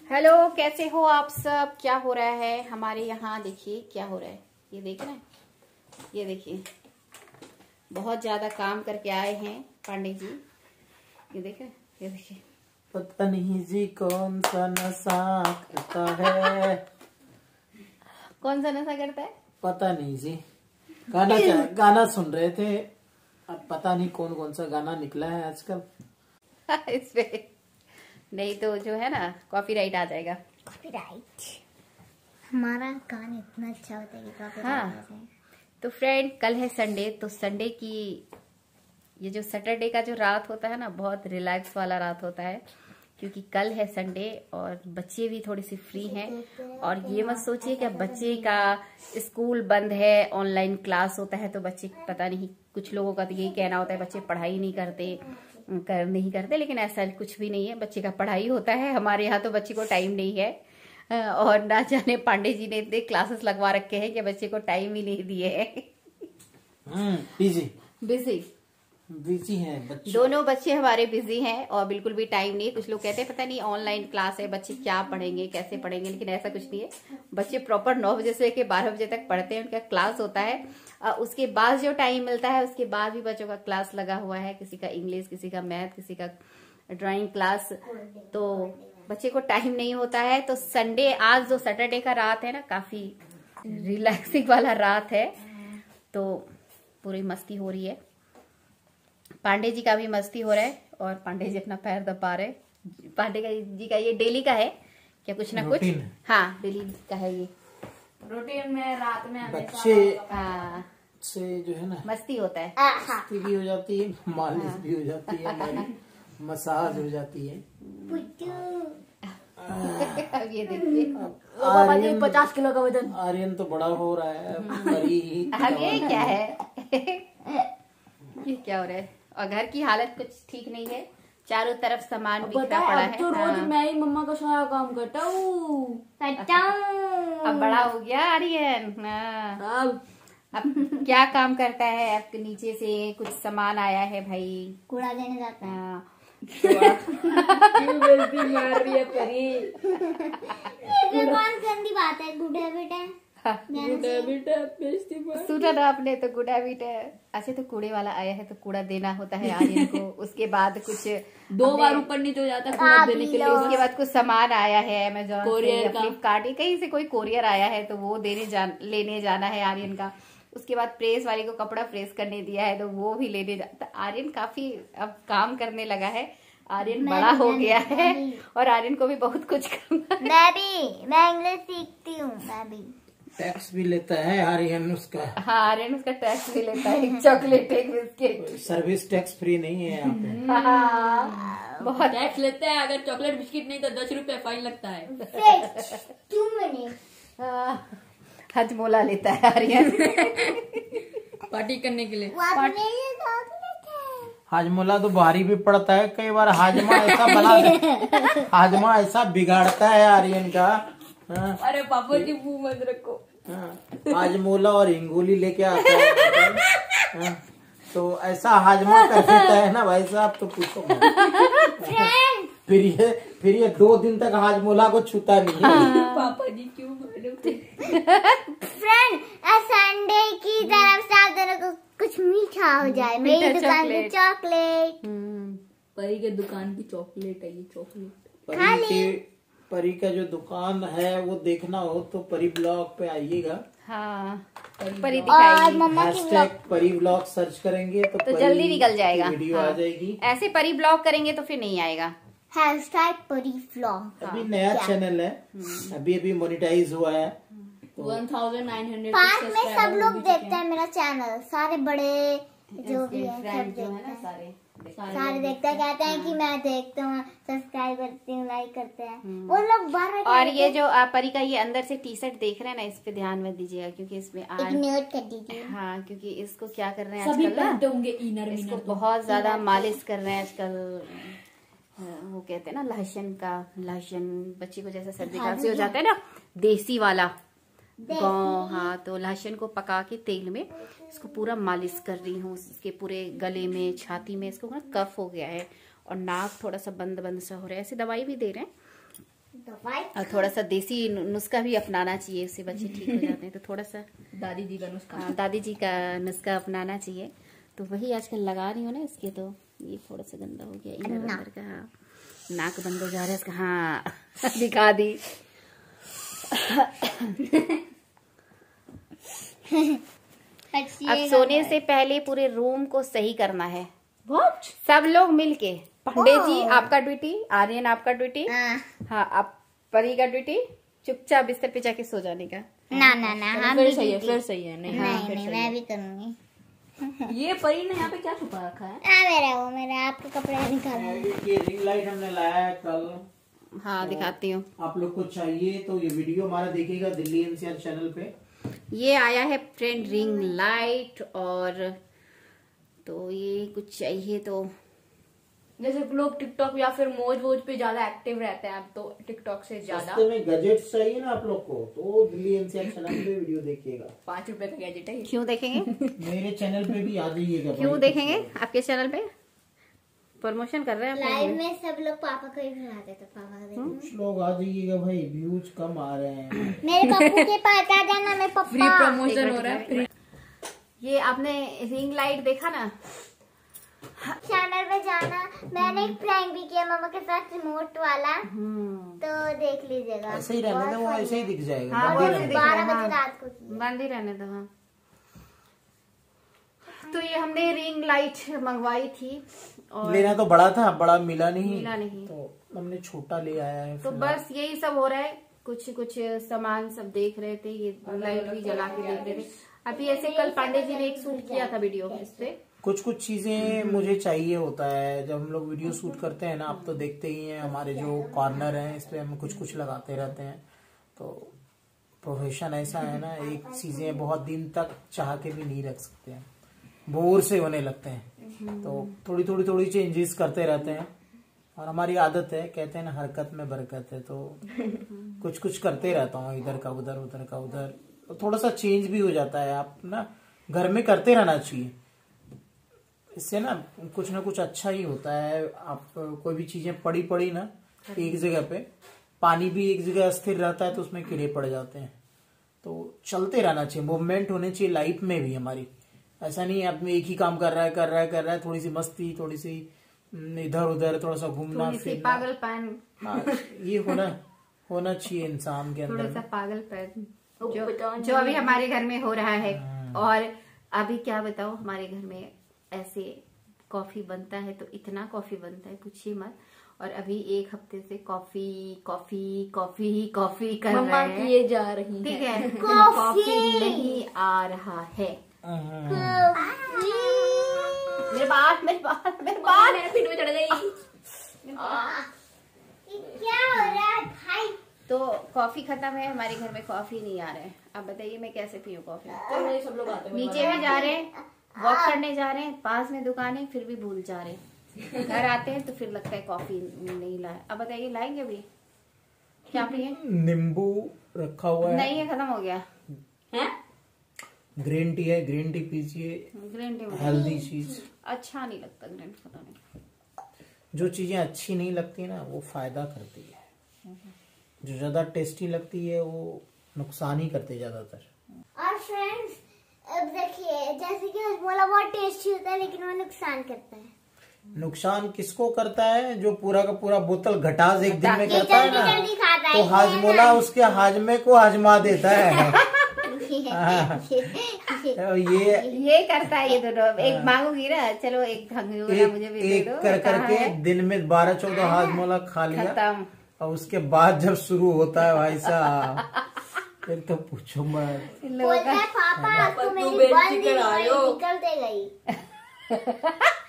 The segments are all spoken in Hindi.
हेलो, कैसे हो आप सब? क्या हो रहा है हमारे यहाँ? देखिए क्या हो रहा है, ये देख रहे हैं, ये देखिए बहुत ज्यादा काम करके आए हैं पांडे जी। ये देखे, ये देखिए। पता नहीं जी कौन सा नशा करता है। कौन सा नशा करता है? पता नहीं जी। गाना सुन रहे थे, अब पता नहीं कौन कौन सा गाना निकला है आजकल। इस पे नहीं तो जो है ना कॉपीराइट आ जाएगा। कॉपीराइट, हमारा गाना इतना अच्छा होता है कि कॉपीराइट आ जाए। तो फ्रेंड, कल है संडे, तो संडे की ये जो सैटरडे का जो रात होता है ना, बहुत रिलैक्स वाला रात होता है, क्योंकि कल है संडे और बच्चे भी थोड़ी सी फ्री हैं। और ये मत सोचिए कि बच्चे का स्कूल बंद है, ऑनलाइन क्लास होता है तो बच्चे, पता नहीं, कुछ लोगों का तो यही कहना होता है बच्चे पढ़ाई नहीं करते, लेकिन ऐसा कुछ भी नहीं है। बच्चे का पढ़ाई होता है। हमारे यहाँ तो बच्चे को टाइम नहीं है, और ना जाने पांडे जी ने इतने क्लासेस लगवा रखे हैं कि बच्चे को टाइम ही नहीं दिए हैं। बिजी हैं बच्चे। दोनों बच्चे हमारे बिजी हैं और बिल्कुल भी टाइम नहीं है। कुछ लोग कहते हैं पता नहीं ऑनलाइन क्लास है, बच्चे क्या पढ़ेंगे, कैसे पढ़ेंगे, लेकिन ऐसा कुछ नहीं है। बच्चे प्रॉपर 9 बजे से लेकर 12 बजे तक पढ़ते हैं, उनका क्लास होता है। उसके बाद जो टाइम मिलता है, उसके बाद भी बच्चों का क्लास लगा हुआ है, किसी का इंग्लिश, किसी का मैथ, किसी का ड्राइंग क्लास। तो बच्चे को टाइम नहीं होता है। तो संडे, आज जो सैटरडे का रात है ना, काफी रिलैक्सिंग वाला रात है, तो पूरी मस्ती हो रही है। पांडे जी का भी मस्ती हो रहा है और पांडे जी अपना पैर दबा रहे। पांडे जी का ये डेली का है क्या, कुछ ना कुछ। हाँ, डेली का है ये रूटीन में। रात में बच्चे से जो है ना मस्ती होता है, मस्ती भी हो जाती है, मालिश भी हो जाती है, हमारी मसाज हो जाती है। अब ये देखिए 50 किलो का वजन। आर्यन तो बड़ा हो रहा है। अब ये क्या है? ये क्या हो रहा है? और घर की हालत कुछ ठीक नहीं है, चारों तरफ सामान बिखरा पड़ा है। तो रोज मैं ही मम्मा का सारा काम करता हूँ। अब बड़ा हो गया आर्यन। अब क्या काम करता है? अब नीचे से कुछ सामान आया है भाई, कूड़ा देने जाता है। क्यों गलती मार रही है परी? ये कौन गंदी बात है? गुड हैबिट है। सुना ना आपने, तो गुड हैबिट है। अच्छा, तो कूड़े वाला आया है तो कूड़ा देना होता है आर्यन को। उसके बाद कुछ 2 बार ऊपर नीचे हो जाता है कूड़ा देने के लिए। उसके बाद कुछ सामान आया है अमेजोन से, फ्लिपकार्ट, कहीं से कोई कोरियर आया है, तो वो लेने जाना है आर्यन का। उसके बाद प्रेस वाले को कपड़ा प्रेस करने दिया है, तो वो भी लेने जाता। आर्यन काफी अब काम करने लगा है। आर्यन बड़ा हो गया है और आर्यन को भी बहुत कुछ करना है। मैं इंग्लिश सीखती हूँ। मैं भी टैक्स भी लेता है आर्यन उसका। हाँ, आर्यन उसका टैक्स भी लेता है। एक चॉकलेट, एक बिस्किट। सर्विस टैक्स फ्री नहीं है यहाँ पे। हाँ, बहुत टैक्स लेते हैं। अगर चॉकलेट बिस्किट नहीं तो 10 रुपए फाइन लगता है। हजमोला लेता है आर्यन पार्टी करने के लिए। हाजमोला तो भारी भी पड़ता है कई बार। हाजमा ऐसा बिगाड़ता है आर्यन का। अरे पापा जी मुंह मत रखो। हाजमोला और हिंगोली लेके आता है, तो ऐसा हाजमा कर देता है ना भाई साहब, तो पूछो। फिर ये 2 दिन तक हाजमोला को छूता नहीं है। पापा जी क्यों फ्रेंड, संडे की तरफ से आप दोनों को कुछ मीठा हो जाए। मेरी दुकान की चॉकलेट। परी के दुकान की चॉकलेट है ये चॉकलेट। परी का जो दुकान है वो देखना हो तो परी ब्लॉग पे आइएगा। हाँ, परी दिखाएगी। हैशटैग परी ब्लॉग सर्च करेंगे तो जल्दी निकल जाएगा, वीडियो आ जाएगी। ऐसे परी ब्लॉग करेंगे तो फिर नहीं आएगा। हैशटैग परी ब्लॉग। अभी नया चैनल है, अभी मोनेटाइज हुआ है। 1900 पार्क में सब लोग देखते हैं मेरा चैनल। सारे बड़े जो भी है सब देखते हैं, सारे देखते हैं, कहते हैं कि मैं देखता हूँ, सब्सक्राइब करती हूँ, लाइक करते हैं वो लोग बाहर। और ये जो परी का ये अंदर से टी शर्ट देख रहे हैं ना, इस पे ध्यान मत दीजिएगा, क्योंकि इसमें नोट कर दीजिए। हाँ, क्योंकि इसको क्या कर रहे हैं आजकल ना, इसको बहुत ज्यादा मालिश कर रहे हैं आजकल। वो कहते हैं ना लहसुन बच्ची को जैसे सर्दी खांसी हो जाता है ना, देसी वाला गाँव। हाँ, तो लहसुन को पका के तेल में इसको पूरा मालिश कर रही हूँ। इसके पूरे गले में, छाती में इसको ना कफ हो गया है और नाक थोड़ा सा बंद सा हो रहा है। ऐसे दवाई भी दे रहे हैं। और थोड़ा सा देसी नुस्खा भी अपनाना चाहिए, उससे बच्चे ठीक हो जाते हैं। तो थोड़ा सा दादी जी का नुस्खा, हाँ, दादी जी का नुस्खा अपनाना चाहिए। तो वही आजकल लगा रही हूँ ना इसके। तो ये थोड़ा सा गंदा हो गया इधर अंदर का। हाँ, नाक बंद हो जा रहा है इसका। हाँ दिखा दी। अब सोने से पहले पूरे रूम को सही करना है। सब लोग मिलके। पंडित जी आपका ड्यूटी, आर्यन आपका ड्यूटी, हाँ आप परी का ड्यूटी, चुपचाप बिस्तर पे जाके सो जाने का। ना हम फिर सही है, फिर सही है। नहीं नहीं मैं भी करूंगी। ये परी ने यहाँ पे क्या छुपा रखा है? मेरा आपके कपड़े निकाला। ये रिंग लाइट हमने लाया है कल। हाँ दिखाती हूँ। आप लोग को चाहिए तो ये वीडियो हमारा देखिएगा दिल्ली NCR चैनल पे। ये आया है फ्रेंड रिंग लाइट। और तो ये कुछ चाहिए तो जैसे लोग टिकटॉक या फिर मौज वोज पे ज्यादा एक्टिव रहते हैं, तो टिकटॉक से ज्यादा सस्ते में गैजेट्स चाहिए ना आप लोग को, तो दिल्ली NCR चैनल पे वीडियो देखिएगा। 5 रुपए का गैजेट है। क्यों देखेंगे? मेरे चैनल पे भी आ जाइएगा। क्यों देखेंगे? आपके चैनल पे प्रमोशन कर रहे हैं लाइव में सब लोग पापा को ही बुलाते थे। पापा का देखो। कुछ लोग आ जाइएगा भाई, व्यूज कम आ रहे हैं। मेरे पप्पू के पास आ जाना। मेरे पप्पा फ्री प्रमोशन हो रहा है। ये आपने रिंग लाइट देखा ना? चैनल पे जाना। मैंने एक प्रैंक भी किया मम्मा के साथ रिमोट वाला, तो देख लीजिएगा। ऐसे ही रहने दो, वो ऐसे ही दिख जाएगा। हाँ, बंद ही वो रहने दिख दो। 12 बजे रात को किया। बंद ही रहने दो। हाँ, तो ये हमने रिंग लाइट मंगवाई थी और लेना तो बड़ा था, बड़ा मिला नहीं, तो हमने छोटा ले आया है। तो बस यही सब हो रहा है। कुछ सामान सब देख रहे थे। ये लाइट भी जला के देख रहे थे। अभी ऐसे कल पांडे जी ने एक शूट किया था वीडियो इस पे। कुछ चीजें मुझे चाहिए होता है जब हम लोग वीडियो शूट करते हैं ना। आप तो देखते ही हैं हमारे जो कॉर्नर हैं, इस पे हम कुछ लगाते रहते हैं। तो प्रोफेशन ऐसा है ना, एक चीजें बहुत दिन तक चाह के भी नहीं रख सकते हैं, बोर से होने लगते हैं। तो थोड़ी चेंजेस करते रहते हैं और हमारी आदत है, कहते हैं ना हरकत में बरकत है। तो कुछ करते रहता हूँ, इधर का उधर, उधर का उधर। तो थोड़ा सा चेंज भी हो जाता है। आप ना घर में करते रहना चाहिए, इससे ना कुछ अच्छा ही होता है। आप कोई भी चीजें पड़ी ना एक जगह पे, पानी भी एक जगह स्थिर रहता है तो उसमें कीड़े पड़ जाते हैं। तो चलते रहना चाहिए, मूवमेंट होने चाहिए लाइफ में भी हमारी। ऐसा नहीं है आदमी एक ही काम कर रहा है। थोड़ी सी मस्ती, थोड़ी सी इधर उधर, थोड़ा सा घूमना फिरना, पागलपन। हाँ, ये होना चाहिए इंसान के अंदर। थोड़ा सा पागलपन जो अभी हमारे घर में हो रहा है। और अभी क्या बताओ, हमारे घर में ऐसे कॉफी बनता है तो इतना कॉफी बनता है पूछिए मत। और अभी 1 हफ्ते से कॉफी कर मम्मा रहे हैं। किए जा रही ठीक है, कॉफी नहीं आ रहा है। मेरे बाल मेरे पीठ में चढ़ गई। क्या हो रहा है भाई? तो कॉफी खत्म है, हमारे घर में कॉफी नहीं आ रहा है। अब बताइए मैं कैसे पीऊँ कॉफी? तो सब लोग आते हैं। नीचे भी जा रहे हैं, वॉक करने जा रहे हैं, पास में दुकान है, फिर भी भूल जा रहे हैं। घर आते हैं तो फिर लगता है कॉफी नहीं लाए। अब बताइए लाएंगे अभी क्या पिए? नींबू रखा हुआ है, नहीं है, खत्म हो गया। हैं? ग्रीन टी है, ग्रीन टी पीजिए, ग्रीन टी हेल्दी चीज। अच्छा नहीं लगता ग्रीन टी, पता नहीं। जो चीजें अच्छी नहीं लगती ना वो फायदा करती है, जो ज्यादा टेस्टी लगती है वो नुकसान ही करते ज्यादातर। और फ्रेंड्स अब देखिए, जैसे कि हजमोला बहुत टेस्टी होता है लेकिन वो नुकसान करता है। नुकसान किसको करता है? जो पूरा का पूरा बोतल घटास एक दिन में करता है जल्दी खाता ना, है, तो हाजमोला उसके हाजमे को हजमा देता है। ये करता है ये दोनों। एक मांगूंगी ना, चलो एक मुझे भी दे दो। कर करके दिन में 12-14 हाजमोला खा लिया, खत्म। और उसके बाद जब शुरू होता है भाई साहब, फिर तो पूछो मत। बोलता है पापा आपको मेरी बंद निकलते गई।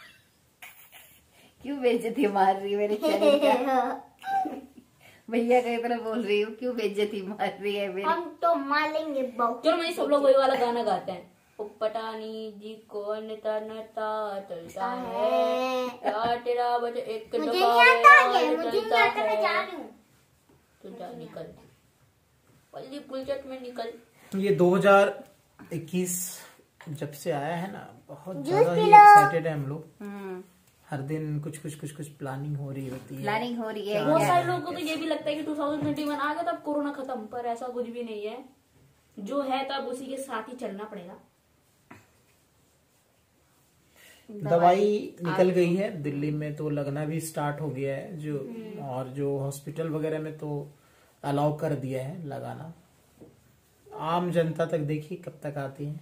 क्यों बेइज्जती मार रही है मेरे चैनल का? भैया कई तरह बोल रही हूँ, क्यों बेइज्जती मार रही है मेरी? हम तो मारेंगे बहुत। चलो मैं सब लोग वही वाला गाना गाते हैं। पटानी जी को नता चलता है, तेरा बजे एक मुझे नहीं आता है, मुझे नहीं आता, मैं जा रही हूँ। तो जा निकल, पल्ली गुलचट में निकल। ये 2021 जब से आया है ना, बहुत ज्यादा ही एक्साइटेड है हम लोग। हर दिन कुछ प्लानिंग हो रही होती है। प्लानिंग हो रही है। बहुत सारे लोगों को तो ये भी लगता है कि 2021 आ गया तब कोरोना खत्म, पर ऐसा कुछ भी नहीं है। जो है तब उसी के साथ ही चलना पड़ेगा। दवाई निकल गई है दिल्ली में, तो लगना भी स्टार्ट हो गया है जो, और जो हॉस्पिटल वगैरह में तो अलाउ कर दिया है लगाना। आम जनता तक देखिए कब तक आती है।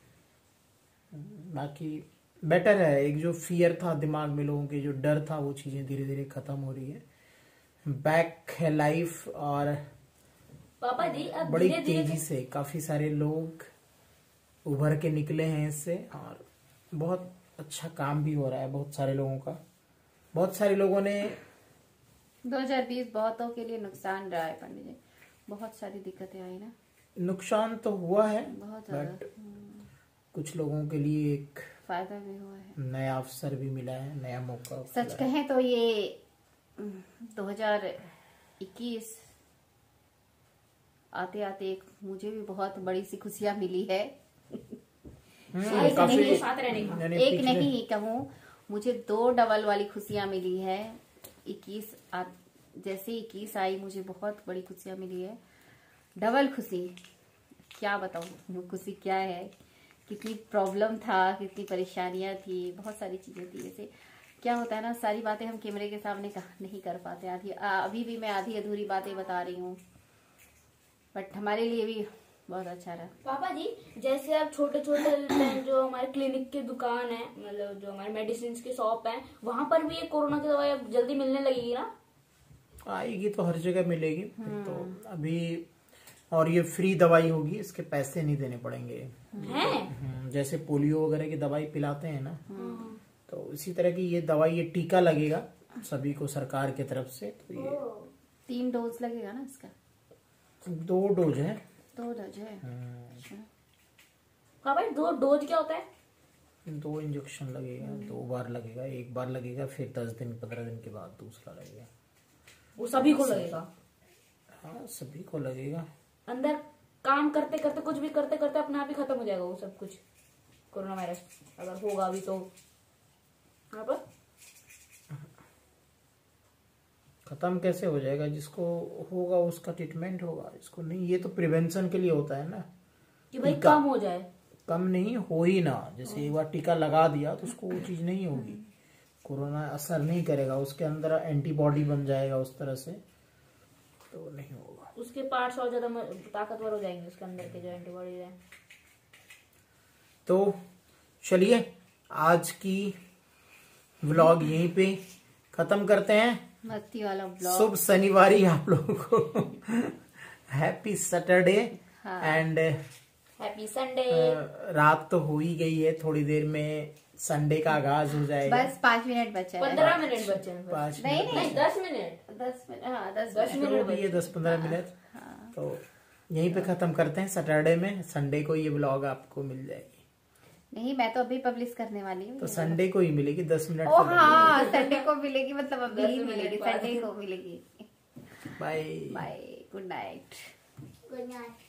बाकी बेटर है, एक जो फियर था दिमाग में लोगों के, जो डर था, वो चीजें धीरे धीरे खत्म हो रही है। बैक है लाइफ, और पापा जी अब बड़ी धीरे-धीरे तेजी से काफी सारे लोग उभर के निकले हैं इससे, और बहुत अच्छा काम भी हो रहा है बहुत सारे लोगों का। बहुत सारे लोगों ने 2020 बहुतों के लिए नुकसान रहा है पंडित जी, बहुत सारी दिक्कतें आई ना। नुकसान तो हुआ है, बहुत ज्यादा। बट कुछ लोगों के लिए एक फायदा भी हुआ है, नया अवसर भी मिला है, नया मौका। सच कहें तो ये 2021 आते आते एक मुझे भी बहुत बड़ी सी खुशियां मिली है। काफी साथ रहने का। यानी एक पिछले- नहीं कहूँ, मुझे 2 डबल वाली खुशियां मिली है। 21 जैसे 21 आई मुझे बहुत बड़ी खुशियां मिली है, डबल खुशी। क्या बताऊँ वो खुशी क्या है, कितनी प्रॉब्लम था, कितनी परेशानियां थी, बहुत सारी चीजें थी। जैसे क्या होता है ना, सारी बातें हम कैमरे के सामने नहीं कर पाते। अभी भी मैं आधी अधूरी बातें बता रही हूँ, बट हमारे लिए भी बहुत अच्छा रहा। पापा जी जैसे अब छोटे छोटे जो हमारे क्लिनिक की दुकान है, मतलब जो हमारे मेडिसिन की शॉप है, वहाँ पर भी ये कोरोना की दवाई अब जल्दी मिलने लगेगी ना? आएगी तो हर जगह मिलेगी। तो अभी, और ये फ्री दवाई होगी, इसके पैसे नहीं देने पड़ेंगे। हैं? जैसे पोलियो वगैरह की दवाई पिलाते हैं ना, तो इसी तरह की ये दवाई, ये टीका लगेगा सभी को सरकार की तरफ से। तो ये 3 डोज लगेगा ना इसका? 2 डोज है। 2 डोज है। पापा 2 डोज क्या होता है? 2 इंजेक्शन लगेगा, 2 बार लगेगा। एक बार लगेगा, फिर 10 दिन 15 दिन के बाद दूसरा लगेगा। वो सभी को लगेगा? हाँ, सभी को लगेगा। अंदर काम करते करते, कुछ भी करते करते अपने आप ही खत्म हो जाएगा वो सब कुछ, कोरोना वायरस अगर होगा अभी तो। हाँ पर खत्म कैसे हो जाएगा? जिसको होगा उसका ट्रीटमेंट होगा, इसको नहीं। ये तो प्रिवेंशन के लिए होता है ना, कि भाई टीका। कम हो जाए। कम नहीं हो ही ना। जैसे एक बार टीका लगा दिया तो उसको वो चीज नहीं होगी, कोरोना असर नहीं करेगा, उसके अंदर एंटीबॉडी बन जाएगा उस तरह से, तो नहीं होगा। उसके पार्ट्स और ज्यादा ताकतवर हो जाएंगे, उसके अंदर के जो एंटीबॉडी है। तो चलिए आज की व्लॉग यहीं पे खत्म करते हैं। मस्ती वाला ब्लॉग। शुभ शनिवारी आप लोगों को। Happy Saturday and happy Sunday. रात तो हो ही गई है, थोड़ी देर में संडे का आगाज हो जाएगा। बस 5 मिनट बचा है। 15 मिनट बचे हैं बस। 5 नहीं मिनट नहीं 10 मिनट। 10 मिनट, हाँ 10 10 मिनट। जो भी है 10-15 मिनट। तो यहीं पे खत्म करते हैं सैटरडे में। संडे को ये व्लॉग आपको मिल जाएगी। नहीं, मैं तो अभी पब्लिश करने वाली हूँ। तो संडे को ही मिलेगी 10 मिनट। ओ हाँ, संडे को मिलेगी, मतलब अभी ही मिलेगी, संडे को मिलेगी। Bye bye, good night. Good night.